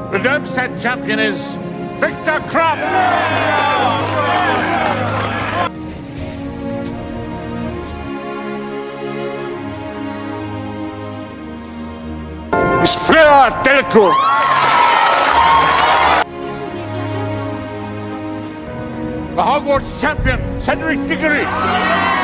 The Darmstadt champion is Victor Krupp. Is Fleur Delcourt. The Hogwarts champion, Cedric Diggory.